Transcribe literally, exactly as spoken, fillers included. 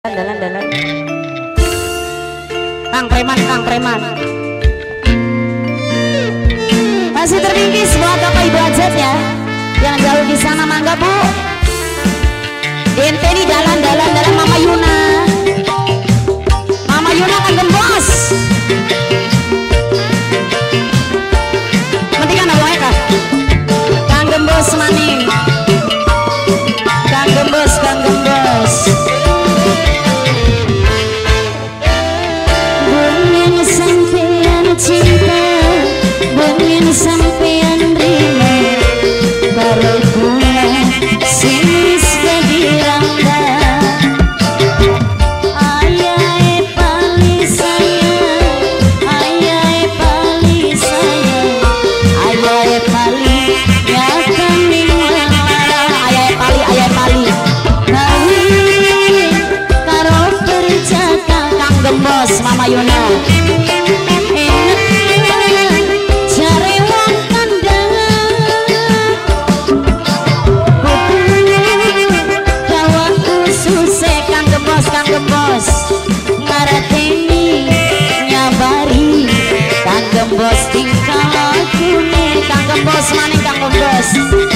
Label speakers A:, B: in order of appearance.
A: Dalan-dalan Kang Preman, Kang Preman masih terbingkis buat Bapak Ibu Ajat ya, yang jauh di sana mangga Bu. Ente di dalan-dalan dalam Mama Yuna, Mama Yuna kan gembos. Mentikan apa ya Kak? Kang gembos maning, Kang gembos, Kang gembos. Bungin sampean cinta, bungin sampean rima, baru gula sinis kedirangga. Ayah pali saya, ayah pali saya, ayah pali ya kami melarang. Ayah pali, ayah pali kawin karo perjaka Kang Gembos Mama Yuna. Gembos ngarateni nyabari Kang Gembos tingkah lakune Kang Gembos maning Kang Gembos.